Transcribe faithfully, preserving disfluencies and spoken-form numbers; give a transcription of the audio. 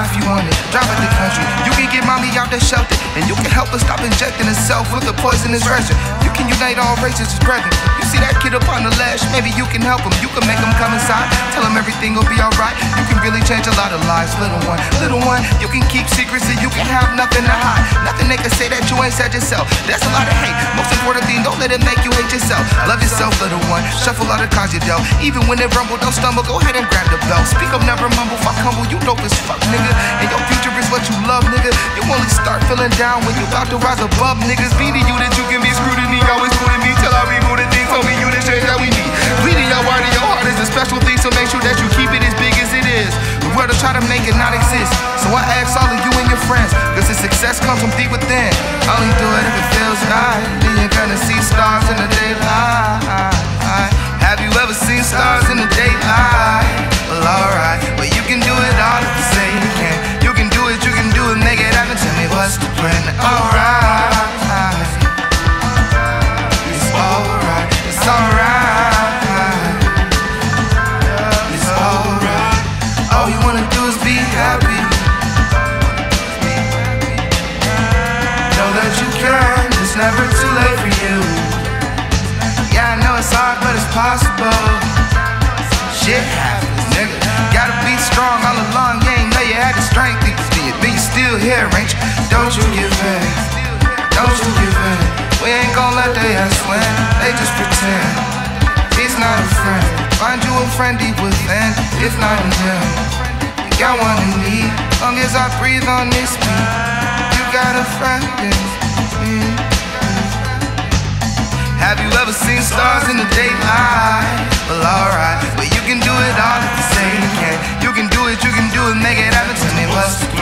die if you want it. Drive out the country. You can get mommy out the shelter, and you can help her stop injecting herself with the poisonous resin. You can unite all races as brethren. You see that kid up on the ledge, maybe you can help him. You can make him come inside, tell him everything will be alright. You can really change a lot of lives, little one. Little one, you can keep secrets and you can have nothing to hide. Nothing they can say that you ain't said yourself. There's a lot of hate. Most important thing, don't let it make you hate yourself. Love yourself, little one. Shuffle all the cards you dealt. Even when they rumble, don't stumble. Go ahead and grab the belt. Speak up, never mumble. Fuck humble. You dope as fuck, nigga. And your future is what you love, nigga. You only start feeling down when you about to rise above, niggas. Be to you that you can be scrutiny. Always fooling me till I remove the things. Told me you the change that we need. Bleeding your heart and your heart is a special thing, so make sure that you keep it as big as it is. The world will try to make it not exist. So I ask all of you and your friends, cause the success comes from deep within. Only do it if it feels right. Then you're gonna see stars in the daylight. Have you ever seen stars in the daylight? Well, alright, but you can do it all if you say you can. You can do it, you can do it, make it happen. Tell me what's the plan? Alright, it's alright, it's alright, it's alright. All you wanna do is be happy. Know that you can, it's never too late for you. Yeah, I know it's hard, but it's possible. Shit happens, nigga. Gotta be strong all along. You ain't know you had the strength. But you still here, ain't you? Don't you give in. Don't you give in. We ain't gon' let they ass win. They just pretend. He's not a friend. Find you a friend deep within. If not in him, you got one in me. Long as I breathe on this beat, you got a friend in me. Have you ever seen stars in the daylight? Well, alright, but you can do it all if you say you can. You can do it, you can do it, make it happen. Tell me what's the